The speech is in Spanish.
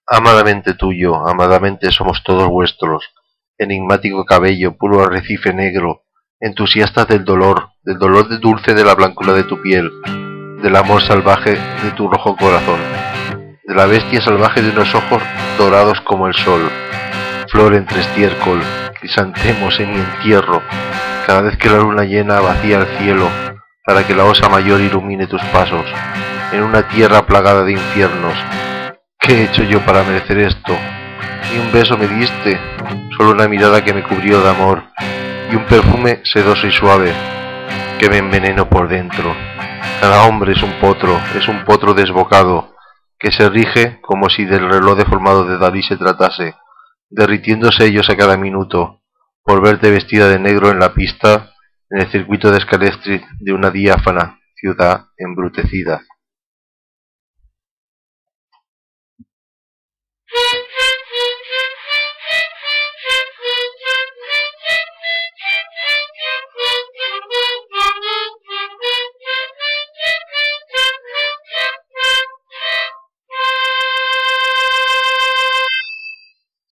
Amadamente tuyo, amadamente somos todos vuestros, enigmático cabello, puro arrecife negro, entusiastas del dolor de dulce de la blancura de tu piel, del amor salvaje de tu rojo corazón, de la bestia salvaje de unos ojos dorados como el sol, flor entre estiércol, crisantemos en mi entierro, cada vez que la luna llena vacía el cielo, para que la osa mayor ilumine tus pasos, en una tierra plagada de infiernos. ¿Qué he hecho yo para merecer esto? Ni un beso me diste, solo una mirada que me cubrió de amor, y un perfume sedoso y suave, que me envenenó por dentro. Cada hombre es un potro desbocado, que se rige como si del reloj deformado de Dalí se tratase, derritiéndose ellos a cada minuto, por verte vestida de negro en la pista, en el circuito de Scalextric de una diáfana ciudad embrutecida.